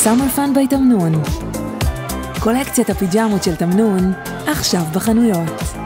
Summer Fun by תמנון. קולקציית הפיג'מות של תמנון, עכשיו בחנויות.